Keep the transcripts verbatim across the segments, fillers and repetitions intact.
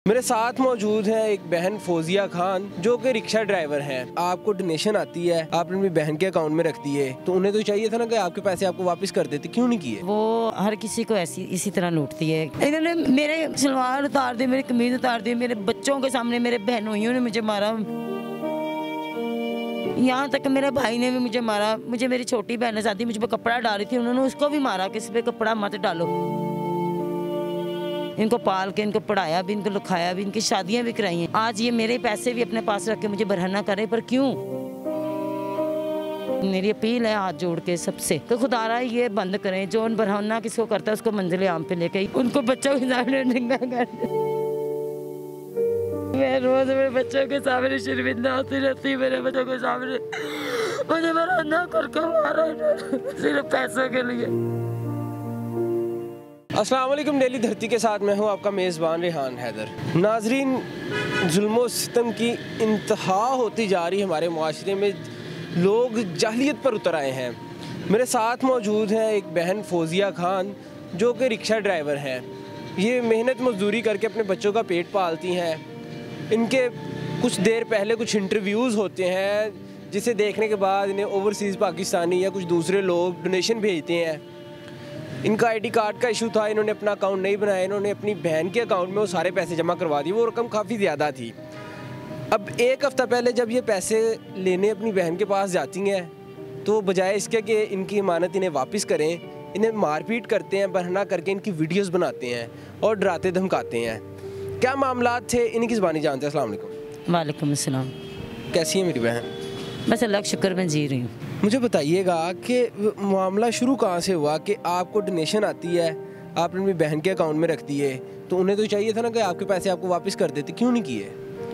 मेरे साथ मौजूद है एक बहन फौजिया खान जो कि रिक्शा ड्राइवर हैं। आपको डोनेशन आती है, आपने अपनी बहन के अकाउंट में रख दी है, तो उन्हें तो चाहिए था ना कि आपके पैसे आपको वापस कर देते, क्यों नहीं किए? वो हर किसी को ऐसी इसी तरह लूटती है। इन्होंने मेरे सलवार उतार दी, मेरी कमीज उतार दी, मेरे बच्चों के सामने मेरे बहनोइयों ने मुझे मारा, यहाँ तक मेरे भाई ने भी मुझे मारा। मुझे मेरी छोटी बहन ने शादी मुझ पर कपड़ा डाल रही थी, उन्होंने उसको भी मारा कि इस पे कपड़ा मत डालो। इनको पाल के इनको पढ़ाया भी, इनको लिखाया भी, इनकी शादियां भी कराई हैं। आज ये मेरे पैसे भी अपने पास रख के मुझे बरहना करे, पर क्यों? मेरी अपील है हाथ जोड़ के सबसे तो खुदारा ये बंद करें। जो उन बरहना किसको करता है उसको मंजिल आम पे लेके उनको बच्चों के सामने नंगा कर। मैं रोज मेरे बच्चों के सामने शर्मिंदा होती रहती, मेरे बच्चों के सामने मुझे बरहना करके मारा सिर्फ पैसों के लिए। अस्सलाम वालेकुम, डेली धरती के साथ मैं हूं आपका मेज़बान रेहान हैदर। नाजरीन, जुल्म सितम की इंतहा होती जा रही हमारे माशरे में, लोग जाहिलियत पर उतर आए हैं। मेरे साथ मौजूद है एक बहन फौजिया खान जो कि रिक्शा ड्राइवर हैं। ये मेहनत मजदूरी करके अपने बच्चों का पेट पालती हैं। इनके कुछ देर पहले कुछ इंटरव्यूज़ होते हैं जिसे देखने के बाद इन्हें ओवरसीज़ पाकिस्तानी या कुछ दूसरे लोग डोनेशन भेजते हैं। इनका आईडी कार्ड का इशू था, इन्होंने अपना अकाउंट नहीं बनाया, इन्होंने अपनी बहन के अकाउंट में वो सारे पैसे जमा करवा दिए। वो रकम काफ़ी ज़्यादा थी। अब एक हफ़्ता पहले जब ये पैसे लेने अपनी बहन के पास जाती हैं तो बजाय इसके कि इनकी इमानत इन्हें वापस करें, इन्हें मारपीट करते हैं, बरहना करके इनकी वीडियोस बनाते हैं और डराते धमकाते हैं। क्या मामलात थे, इनकी ज़बानी जानते हैं। अस्सलाम वालेकुम। वालेकुम अस्सलाम। कैसी है मेरी बहन? बस अल्लाह का शुक्र मैं जी रही हूँ। मुझे बताइएगा कि मामला शुरू कहाँ से हुआ कि आपको डोनेशन आती है, आपने अपनी बहन के अकाउंट में रख दिए, तो उन्हें तो चाहिए था ना कि आपके पैसे आपको वापस कर देते, क्यों नहीं किए?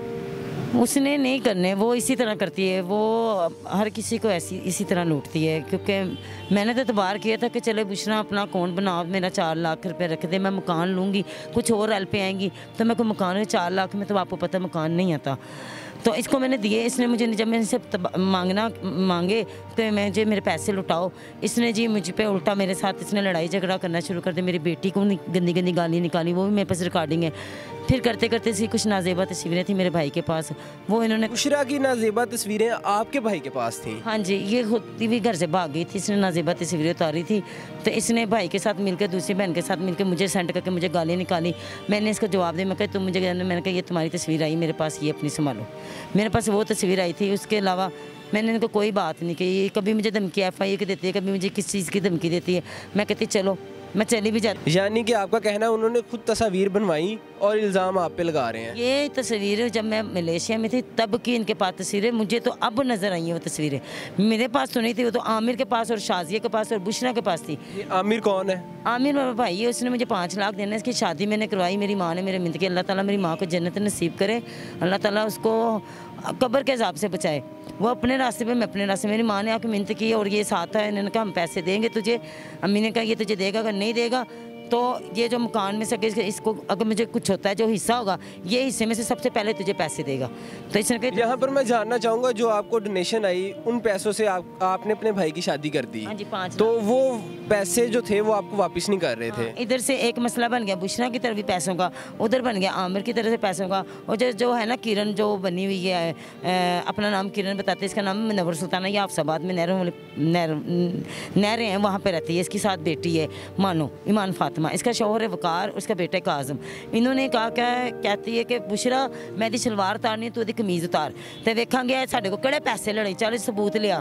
उसने नहीं करने, वो इसी तरह करती है। वो हर किसी को ऐसी इसी तरह लूटती है। क्योंकि मैंने तो इतबार किया था कि चले बुशरा अपना अकाउंट बनाओ, मेरा चार लाख रुपए रख दे, मैं मकान लूँगी, कुछ और हेल्प आएंगी तो मैं कोई मकान, चार लाख में तो आपको पता मकान नहीं आता। तो इसको मैंने दिए, इसने मुझे जब मैंने इनसे मांगना मांगे तो मैं जो मेरे पैसे लुटाओ, इसने जी मुझ पे उल्टा मेरे साथ इसने लड़ाई झगड़ा करना शुरू कर दिया। मेरी बेटी को गंदी गंदी गाली निकाली, वो भी मेरे पास रिकॉर्डिंग है। फिर करते करते सी कुछ नाजेबा तस्वीरें थी मेरे भाई के पास, वो इन्होंने बुशरा की नाजेबा तस्वीरें आपके भाई के पास थी? हाँ जी, ये खुद भी घर से भाग गई थी, इसने नाजेबा तस्वीरें उतारी थी तो इसने भाई के साथ मिलकर, दूसरी बहन के साथ मिलकर मुझे सेंड करके मुझे गाली निकाली। मैंने इसका जवाब दिया, मैं कहा तुम मुझे, मैंने कहा ये तुम्हारी तस्वीर आई मेरे पास, ये अपनी संभालो। मेरे पास वो तस्वीर आई थी, उसके अलावा मैंने इनको कोई बात नहीं की। कभी मुझे धमकी एफ आई की देती है, कभी मुझे किस चीज़ की धमकी देती है, मैं कहती चलो मैं चली भी जाती। यानी कि आपका कहना उन्होंने खुद तस्वीर बनवाई और इल्ज़ाम आप पे लगा रहे हैं? ये तस्वीरें जब मैं मलेशिया में थी तब की इनके पास तस्वीरें, मुझे तो अब नज़र आई हैं वो तस्वीरें। मेरे पास तो नहीं थी, वो तो आमिर के पास और शाजिया के पास और बुशरा के पास थी। ये आमिर कौन है? आमिर मेरा भाई है, उसने मुझे पाँच लाख देना है। इसकी शादी मैंने करवाई, मेरी माँ ने मेरे मिन्नत की, अल्लाह ताला मेरी माँ को जन्नत नसीब करे, अल्लाह ताला उसको कब्र के हिसाब से बचाए। वो अपने रास्ते पे, मैं अपने रास्ते। मेरी माँ ने आके मिन्नत की और ये साथ है, इन्होंने कहा हम पैसे देंगे तुझे। अम्मी ने कहा ये तुझे देगा, अगर नहीं देगा तो ये जो मकान में से इसको अगर मुझे कुछ होता है, जो हिस्सा होगा ये हिस्से में से सबसे पहले तुझे पैसे देगा। तो इसने कहा यहाँ पर मैं जानना चाहूँगा, जो आपको डोनेशन आई उन पैसों से आप आपने अपने भाई की शादी कर दी? हाँ जी, पाँच। तो वो पैसे जो थे वो आपको वापस नहीं कर रहे थे? हाँ, इधर से एक मसला बन गया बुशरा की तरफ भी पैसों का, उधर बन गया आमिर की तरफ से पैसों का। और जो जो है ना किरण, जो बनी हुई है, अपना नाम किरण बताते हैं, इसका नाम नवर सुल्ताना, ये आफसाबाद में नहरों वाले नहर नहरें हैं वहाँ पर रहती है। इसकी साथ बेटी है मानो ईमान फातिमा, इसका शौहर है वकार, उसका बेटा काजम। इन्होंने कहा क्या कहती है कि बुशरा मैं दी सलवार उतारनी, तू कमीज उतार, तो वेखांगे साढ़े को किहड़े पैसे लड़े, चल सबूत लिया।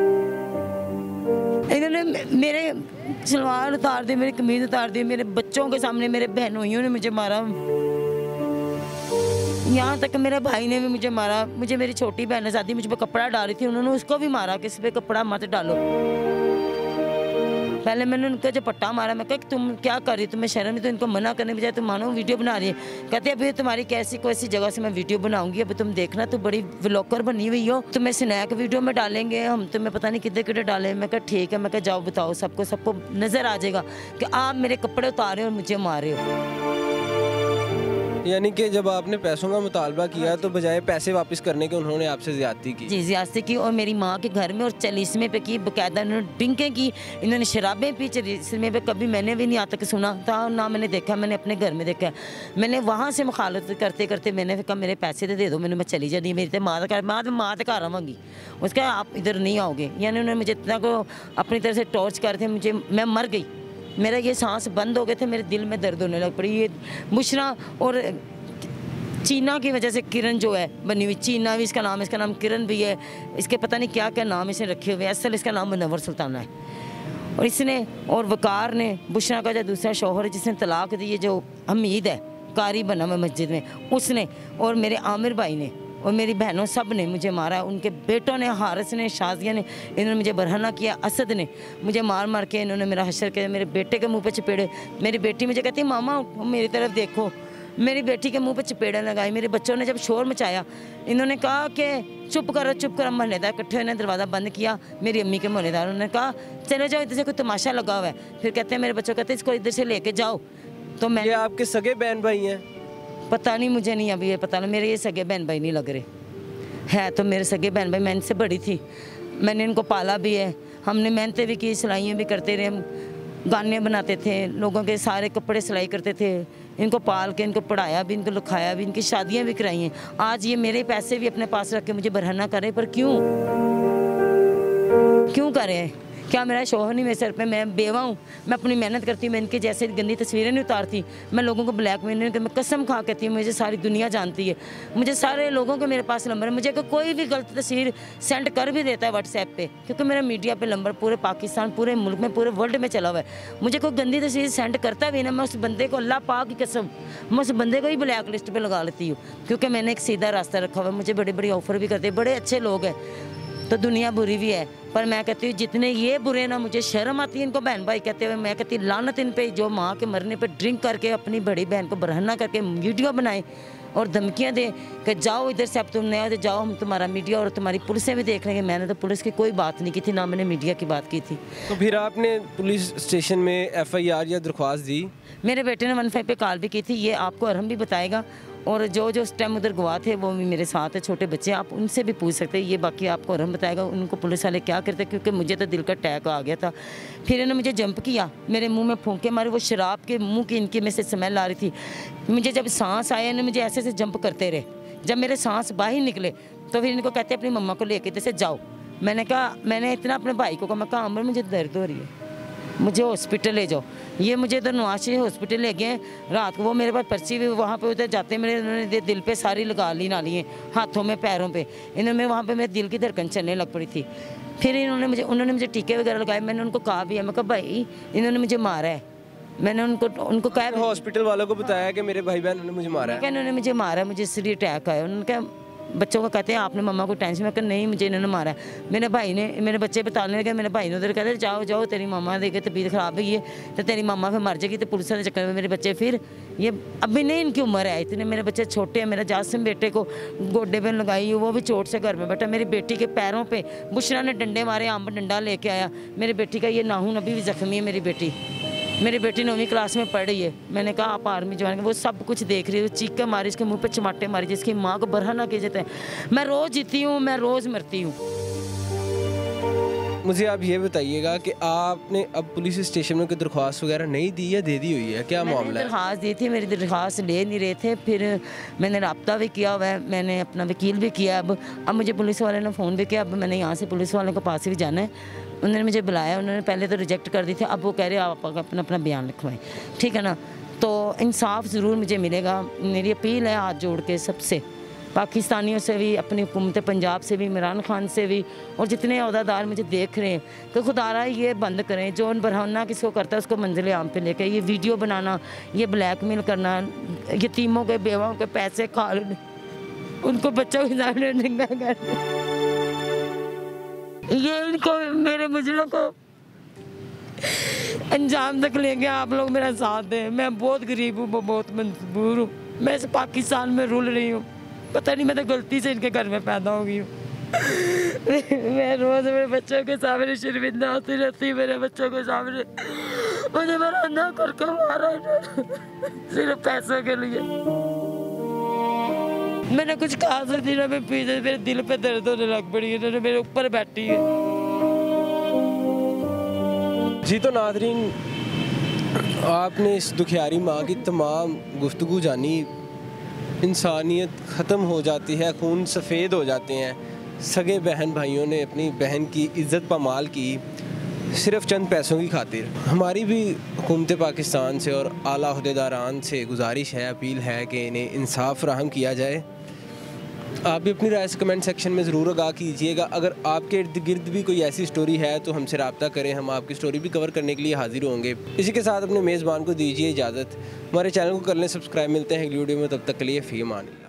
इन्होंने मेरे सलवार उतार दी, मेरी कमीज उतार दी, मेरे बच्चों के सामने मेरे बहनोइयों ने मुझे मारा, यहाँ तक मेरे भाई ने भी मुझे मारा। मुझे मेरी छोटी बहन ने शादी मुझ पर कपड़ा डाल रही थी, उन्होंने उसको भी मारा कि इस पे कपड़ा मत डालो। पहले मैंने उनका जो पट्टा मारा, मैं कहा तुम क्या कर रही, तुम्हें शर्म नहीं? तो इनको मना करने बजाय तुम मानो वीडियो बना रही है। कहते अभी तुम्हारी कैसी कैसी जगह से मैं वीडियो बनाऊंगी, अभी तुम देखना, तो बड़ी व्लॉगर बनी हुई हो, तुम्हें स्नैक वीडियो में डालेंगे हम, तुम्हें पता नहीं कितने कितने डाले। मैं कहा ठीक है, मैं कहा जाओ बताओ सबको, सबको नज़र आ जाएगा कि आप मेरे कपड़े उतारे और मुझे मारे हो। यानी कि जब आपने पैसों का मुतालबा किया तो बजाय पैसे वापस करने के उन्होंने आपसे ज़्यादती की? जी ज़्यादती की, और मेरी माँ के घर में और चलीसमे पे की, बाकायदा इन्होंने ड्रिंकें की, इन्होंने शराबें पी। चलीसमे पे कभी मैंने भी नहीं आज तक सुना था, ना मैंने देखा, मैंने अपने घर में देखा। मैंने वहाँ से मुखालत करते करते मैंने कहा मेरे पैसे तो दे दो, मैंने मैं चली जाती, मेरी तो माँ का घर, माँ तो माँ तो घर आवाँगी, उसका आप इधर नहीं आओगे। यानी उन्होंने मुझे इतना को अपनी तरह से टॉर्च कर थे मुझे, मैं मर गई, मेरा ये सांस बंद हो गए थे, मेरे दिल में दर्द होने लग पड़ी। ये बुशरा और चीना की वजह से किरण जो है बनी हुई, चीना भी इसका नाम है, इसका नाम किरण भी है, इसके पता नहीं क्या क्या नाम इसे रखे हुए हैं, असल इसका नाम मुनव्वर सुल्ताना है। और इसने और वकार ने, बुशरा का जो दूसरा शौहर है जिसने तलाक दी है, जो हमीद है कारी बना हुआ मस्जिद में, उसने, और मेरे आमिर भाई ने और मेरी बहनों सब ने मुझे मारा। उनके बेटों ने, हारिस ने, शाजिया ने, इन्होंने मुझे बरहना किया, असद ने मुझे मार मार के इन्होंने मेरा हशर किया, मेरे बेटे के मुंह पे चपेड़े। मेरी बेटी मुझे कहती मामा मेरी तरफ देखो, मेरी बेटी के मुंह पे चपेड़े लगाई। मेरे बच्चों ने जब शोर मचाया, इन्होंने कहा कि चुप करो चुप करो, मोहल्लेदार इकट्ठे होने दरवाज़ा बंद किया। मेरी अम्मी के मोहल्लेदार उन्होंने कहा चले जाओ, इधर से कोई तमाशा लगा हुआ है। फिर कहते हैं मेरे बच्चों कहते हैं इसको इधर से लेके जाओ। तो मैं, ये आपके सगे बहन भाई हैं? पता नहीं, मुझे नहीं अभी ये पता नहीं, मेरे ये सगे बहन भाई नहीं लग रहे है, तो मेरे सगे बहन भाई, मैं इनसे बड़ी थी, मैंने इनको पाला भी है, हमने मेहनतें भी की, सिलाइयाँ भी करते रहे, हम गाने बनाते थे, लोगों के सारे कपड़े सिलाई करते थे, इनको पाल के इनको पढ़ाया भी, इनको लिखाया भी, इनकी शादियाँ भी कराई हैं। आज ये मेरे पैसे भी अपने पास रख के मुझे बरहना कर रहे, पर क्यों क्यों कर रहे हैं? क्या मेरा शौहर नहीं मेरे सर पे? मैं बेवा हूँ, मैं अपनी मेहनत करती हूँ, मैं इनके जैसे गंदी तस्वीरें नहीं उतारती, मैं लोगों को ब्लैकमेल नहीं करती, मैं कसम खा कहती हूँ, मुझे सारी दुनिया जानती है, मुझे सारे लोगों के मेरे पास नंबर है, मुझे अगर कोई भी गलत तस्वीर सेंड कर भी देता है व्हाट्सएप पे, क्योंकि मेरा मीडिया पे नंबर पूरे पाकिस्तान, पूरे मुल्क में, पूरे वर्ल्ड में चला हुआ है, मुझे कोई गंदी तस्वीर सेंड करता भी ना, मैं उस बंदे को, अल्लाह पाक की कसम, मैं उस बंदे को ही ब्लैक लिस्ट पर लगा लेती हूँ, क्योंकि मैंने एक सीधा रास्ता रखा हुआ है। मुझे बड़ी बड़ी ऑफर भी करते, बड़े अच्छे लोग हैं, तो दुनिया बुरी भी है, पर मैं कहती हूँ जितने ये बुरे ना, मुझे शर्म आती है इनको बहन भाई कहते हुए। मैं कहती हूँ लानत इन पे, जो माँ के मरने पे ड्रिंक करके अपनी बड़ी बहन को बरहना करके वीडियो बनाए और धमकियाँ दे कि जाओ इधर से, अब तुम नया तो जाओ, हम तुम्हारा मीडिया और तुम्हारी पुलिसें भी देख लेंगे। मैंने तो पुलिस की कोई बात नहीं की थी, ना मैंने मीडिया की बात की थी। तो फिर आपने पुलिस स्टेशन में एफ आई आर या दरख्वास्त दी? मेरे बेटे ने वन फाइव पे कॉल भी की थी, ये आपको अरहम भी बताएगा, और जो जो उस टाइम उधर गवाह थे वो भी मेरे साथ है, छोटे बच्चे, आप उनसे भी पूछ सकते हैं, ये बाकी आपको अरहम बताएगा उनको पुलिस वाले क्या करते, क्योंकि मुझे तो दिल का अटैक आ गया था। फिर इन्होंने मुझे जंप किया, मेरे मुंह में फूंके मारे, वो शराब के मुंह की इनकी में से स्मेल आ रही थी, मुझे जब सांस आया इन्होंने मुझे ऐसे ऐसे जंप करते रहे, जब मेरे सांस बाहर निकले तो फिर इनको कहते अपनी मम्मा को लेके जैसे जाओ। मैंने कहा, मैंने इतना अपने भाई को कहा, मैं कहा अमर मुझे दर्द हो रही है, मुझे हॉस्पिटल ले जाओ। ये मुझे इधर नवाज शरीफ हॉस्पिटल ले गए रात को, वो मेरे पास पर्ची भी वहाँ पे उधर जाते मेरे, उन्होंने दिल पे सारी लगा ली नाली है, हाथों में पैरों पे, इन्होंने वहाँ पे मेरे दिल की धड़कन चलने लग पड़ी थी। फिर इन्होंने मुझे उन्होंने मुझे टीके वगैरह लगाए, मैंने उनको कहा भी है, मैं कहा भाई इन्होंने मुझे मारा है, मैंने उनको उनको कहा, हॉस्पिटल वालों को बताया कि मेरे भाई बहन ने मुझे मारा है, इन्होंने मुझे मारा है, मुझे इसलिए अटैक आया। उन्होंने कहा बच्चों को कहते हैं आपने मम्मा को टेंशन में, नहीं मुझे इन्होंने मारा है। मेरे भाई ने, मेरे बच्चे बताने लगे, मेरे भाई ने उधर कहते जाओ जाओ तेरी मामा देखे तबीयत ख़राब हुई है तो तेरी मामा फिर मर जाएगी, तो पुलिस के चक्कर में मेरे बच्चे, फिर ये अभी नहीं इनकी उम्र है इतने, मेरे बच्चे छोटे हैं। मेरा जासिम बेटे को गोड्डे पे लगाई, वो भी चोट से घर में बैठा, मेरी बेटी के पैरों पे बुशरा ने डंडे मारे, आम डंडा लेके आया, मेरी बेटी का ये नाखून अभी भी जख्मी है। मेरी बेटी मेरी बेटी नौवीं क्लास में पढ़ रही है, मैंने कहा आप आर्मी जवान, वो सब कुछ देख रही है, चीखें मारी, इसके मुंह पे चमाटे मारी, जिसकी माँ को बरहना किए जाते हैं। मैं रोज़ जीती हूँ, मैं रोज़ मरती हूँ। मुझे आप ये बताइएगा कि आपने अब पुलिस स्टेशन में कोई दरख्वास्त वगैरह नहीं दी या दे दी हुई है, क्या मामला है? दरख्वास्त दी थी, मेरी दरख्वास्त ले नहीं रहे थे, फिर मैंने रब्ता भी किया हुआ है, मैंने अपना वकील भी किया। अब अब मुझे पुलिस वाले ने फ़ोन भी किया, अब मैंने यहाँ से पुलिस वाले के पास भी जाना है, उन्होंने मुझे बुलाया, उन्होंने पहले तो रिजेक्ट कर दी थी, अब वो कह रहे आप अपना अपना बयान लिखवाएं, ठीक है ना। तो इंसाफ ज़रूर मुझे मिलेगा, मेरी अपील है हाथ जोड़ के सबसे, पाकिस्तानियों से भी, अपनी हुकूमत पंजाब से भी, इमरान खान से भी, और जितने अहदेदार मुझे देख रहे हैं, तो खुदारा ये बंद करें, जो बरहना किसको करता है उसको मंजिल आम पे लेके, ये वीडियो बनाना, ये ब्लैकमेल करना, यतीमों के बेवाओं के पैसे खा लेने, उनको बच्चों के सामने नंगा करना, ये इनको मेरे मुजरों को अंजाम तक लेंगे। आप लोग मेरा साथ दें, मैं बहुत गरीब हूँ, बहुत मजबूर हूँ, मैं इस पाकिस्तान में रुल रही हूँ, पता नहीं मैं तो गलती से इनके घर में पैदा हो गई हूँ। मैं रोज़ मेरे बच्चों के सामने शर्मिंदा होती रहती, मेरे बच्चों के सामने मुझे बराना करके मारा सिर्फ पैसों के लिए। मैंने कुछ कहा सकती ना, मैं पीछे मेरे दिल पे दर्द होने लग पड़ी, इन्होंने मेरे ऊपर बैठी है। जी तो नाज़रीन, आपने इस दुखियारी माँ की तमाम गुफ्तगू जानी। इंसानियत ख़त्म हो जाती है, खून सफ़ेद हो जाते हैं। सगे बहन भाइयों ने अपनी बहन की इज़्ज़त पामाल की सिर्फ़ चंद पैसों की खातिर। हमारी भी हुकूमत पाकिस्तान से और आला अहदेदारान से गुजारिश है, अपील है कि इन्हें इंसाफ फराहम किया जाए। आप भी अपनी राय से कमेंट सेक्शन में ज़रूर आगाह कीजिएगा। अगर आपके इर्द गिर्द भी कोई ऐसी स्टोरी है तो हमसे रब्ता करें, हम आपकी स्टोरी भी कवर करने के लिए हाजिर होंगे। इसी के साथ अपने मेज़बान को दीजिए इजाज़त। हमारे चैनल को कर लें सब्सक्राइब। मिलते हैं अगली वीडियो में, तब तक के लिए फ़ी अमान।